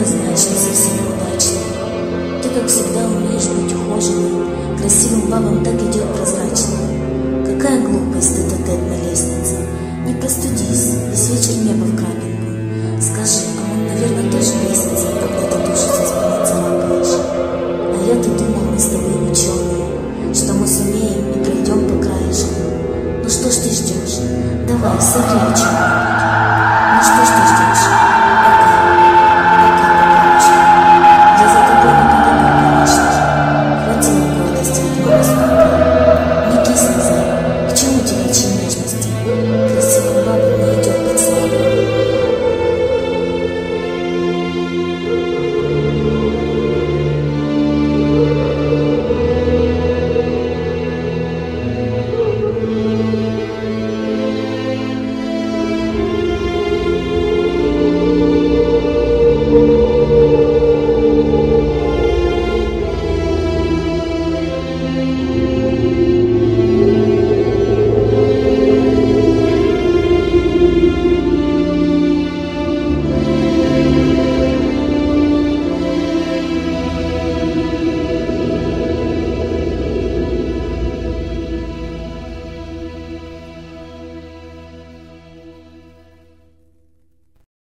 значит, совсем неудачный. Ты, как всегда, умеешь быть ухоженной, красивым бабам так идет прозрачно. Какая глупость ты тет на лестнице. Не простудись, весь вечер небо в красном.